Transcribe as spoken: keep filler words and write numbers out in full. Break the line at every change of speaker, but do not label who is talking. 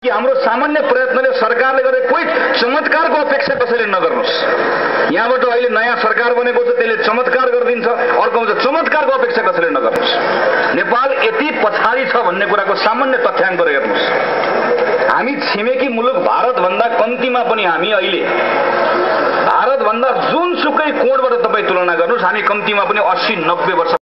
हाम्रो सामान्य प्रयत्नले सरकारले गरे कोही चमत्कारको अपेक्षा कसैले नगर्नुहोस्। यहाँबाट अहिले नयाँ सरकार बनेको छ, त्यसले चमत्कार गरिदिन्छ, अर्को आउँछ, चमत्कारको अपेक्षा कसैले नगर्नुहोस्। नेपाल यति पछाडि छ भन्ने कुराको सामान्य तथ्याङ्क हेर्नुहोस्। हामी छिमेकी मुलुक भारतभन्दा कम्तीमा पनि हामी अहिले भारतभन्दा जुनसुकै कोणबाट तपाईँ तुलना गर्नुहोस्, हामी कम्तीमा पनि अस्सी नब्बे वर्ष